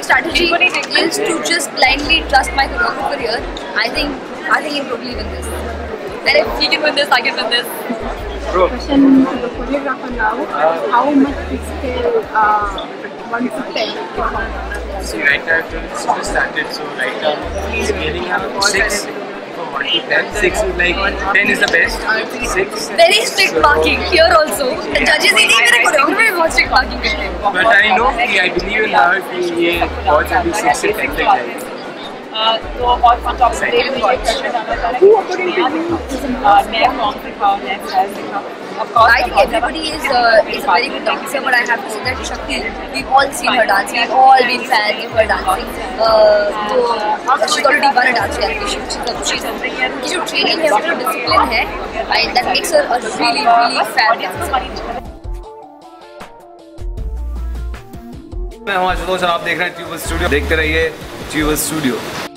strategy is to just blindly trust my choreographer here. I think he probably win this. And if he can win this, I can win this. Question to the choreographer now. How much scale 1 to 10? See, right now it's just started, so right now scaling up 6 from 1 to 10. 6 is like 10 is the best. 6. Very strict marking here also. The judges ही नहीं मेरे choreographer भी बहुत strict marking करते हैं. But I know, I believe in her कि ये बहुत जल्दी 6 से 10 तक जाएगी. तो और on top of it, who according to you is next wrong दिखाओ, next right दिखाओ. Of course, I think everybody is a very good dancer, but I have to say that Shakti, we've all seen her dance, we've all been fans of her dancing. So she's already won a dance reality show. She's जो training है, जो discipline है, that makes her a really fab dancer. मैं हूं आशुतोष और आप देख रहे हैं ट्यूबर स्टूडियो. देखते रहिए ट्यूबर स्टूडियो.